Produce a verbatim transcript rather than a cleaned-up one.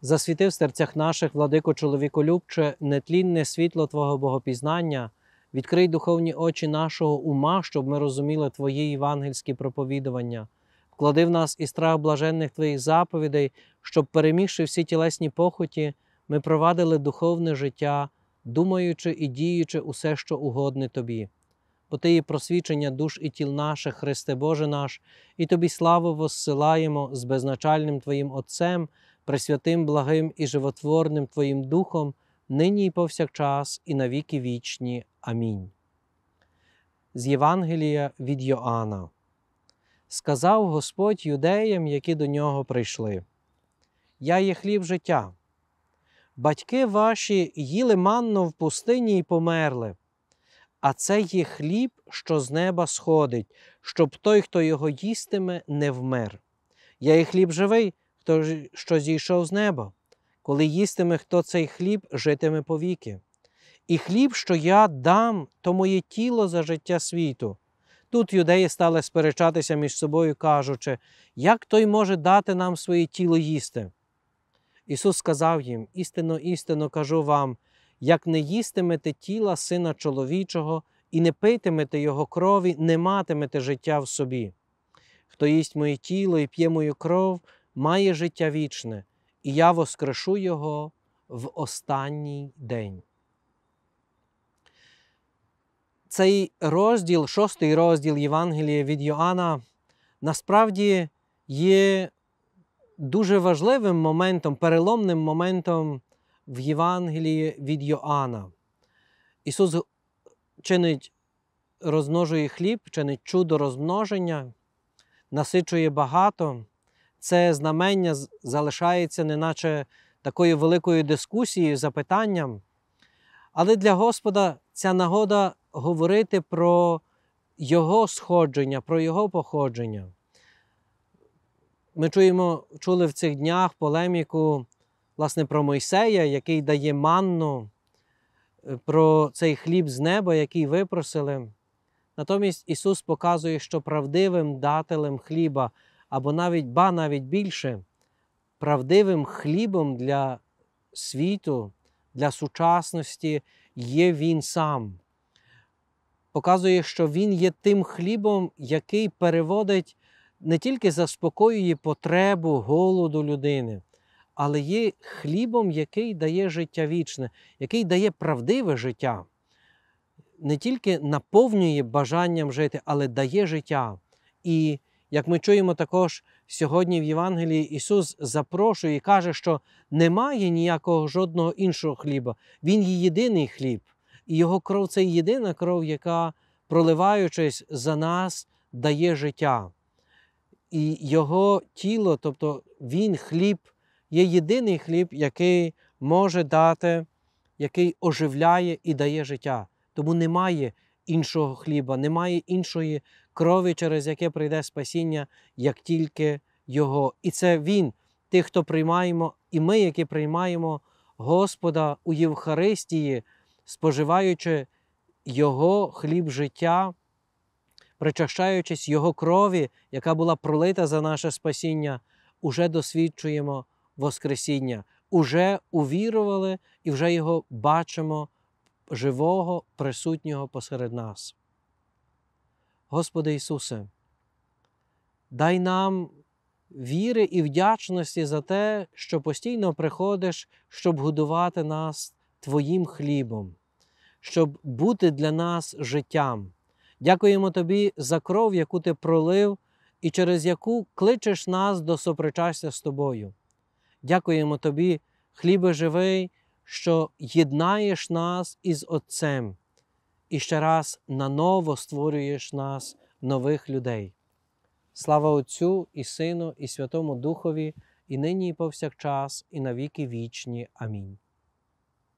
Засвіти в серцях наших, владико чоловіколюбче, нетлінне світло Твого богопізнання, відкрий духовні очі нашого ума, щоб ми розуміли Твої євангельські проповідування. Вклади в нас і страх блаженних Твоїх заповідей, щоб, перемігши всі тілесні похоті, ми провадили духовне життя, думаючи і діючи усе, що угодне Тобі. Бо Ти є просвічення душ і тіл наших, Христе Боже наш, і Тобі славу воссилаємо з безначальним Твоїм Отцем, пресвятим, благим і животворним Твоїм Духом, нині і повсякчас, і навіки вічні. Амінь. З Євангелія від Йоанна. Сказав Господь юдеям, які до Нього прийшли: «Я є хліб життя. Батьки ваші їли манну в пустині і померли. А це є хліб, що з неба сходить, щоб той, хто його їстиме, не вмер. Я є хліб живий, хто, що зійшов з неба. Коли їстиме хто цей хліб, житиме повіки. І хліб, що я дам, то моє тіло за життя світу». Тут юдеї стали сперечатися між собою, кажучи: «Як той може дати нам своє тіло їсти?» Ісус сказав їм: «Істинно, істинно кажу вам, як не їстимете тіла Сина Чоловічого і не питимете Його крові, не матимете життя в собі. Хто їсть моє тіло і п'є мою кров, має життя вічне, і я воскрешу його в останній день». Цей розділ, шостий розділ Євангелія від Йоанна, насправді є дуже важливим моментом, переломним моментом в Євангелії від Йоанна. Ісус чинить, розмножує хліб, чинить чудо розмноження, насичує багато. Це знамення залишається неначе такою великою дискусією, запитанням. Але для Господа ця нагода говорити про Його сходження, про Його походження. Ми чуємо, чули в цих днях полеміку, власне, про Мойсея, який дає манну, про цей хліб з неба, який випросили. Натомість Ісус показує, що правдивим дателем хліба, або навіть, ба навіть більше, правдивим хлібом для світу, для сучасності є Він сам. Показує, що Він є тим хлібом, який переводить, не тільки заспокоює потребу, голоду людини, але є хлібом, який дає життя вічне, який дає правдиве життя. Не тільки наповнює бажанням жити, але дає життя. І, як ми чуємо також сьогодні в Євангелії, Ісус запрошує і каже, що немає ніякого жодного іншого хліба. Він є єдиний хліб. І Його кров – це єдина кров, яка, проливаючись за нас, дає життя. І Його тіло, тобто Він хліб, є єдиний хліб, який може дати, який оживляє і дає життя. Тому немає іншого хліба, немає іншої крові, через яке прийде спасіння, як тільки Його. І це Він, тих, хто приймаємо, і ми, які приймаємо Господа у Євхаристії, споживаючи Його хліб життя, причащаючись Його крові, яка була пролита за наше спасіння, уже досвідчуємо Воскресіння, уже увірували і вже Його бачимо живого, присутнього посеред нас. Господи Ісусе, дай нам віри і вдячності за те, що постійно приходиш, щоб годувати нас Твоїм хлібом, щоб бути для нас життям. Дякуємо Тобі за кров, яку Ти пролив і через яку кличеш нас до сопричастя з Тобою. Дякуємо Тобі, хлібе живий, що єднаєш нас із Отцем і ще раз наново створюєш нас, нових людей. Слава Отцю і Сину і Святому Духові, і нині і повсякчас, і навіки вічні. Амінь.